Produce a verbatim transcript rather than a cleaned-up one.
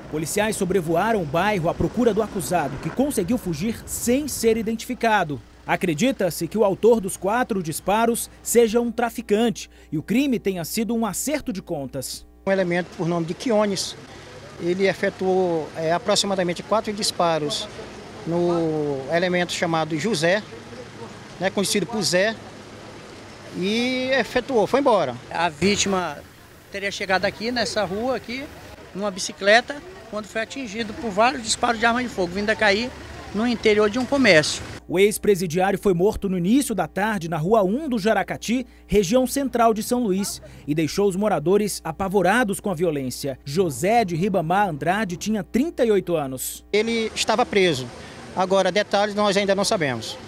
Policiais sobrevoaram o bairro à procura do acusado, que conseguiu fugir sem ser identificado. Acredita-se que o autor dos quatro disparos seja um traficante e o crime tenha sido um acerto de contas. Um elemento por nome de Quiones, ele efetuou é, aproximadamente quatro disparos no elemento chamado José, né, conhecido por Zé, e efetuou, foi embora. A vítima teria chegado aqui nessa rua, aqui, numa bicicleta, quando foi atingido por vários disparos de arma de fogo, vindo a cair no interior de um comércio. O ex-presidiário foi morto no início da tarde na Rua um do Jaracati, região central de São Luís, e deixou os moradores apavorados com a violência. José de Ribamar Andrade tinha trinta e oito anos. Ele estava preso. Agora, detalhes nós ainda não sabemos.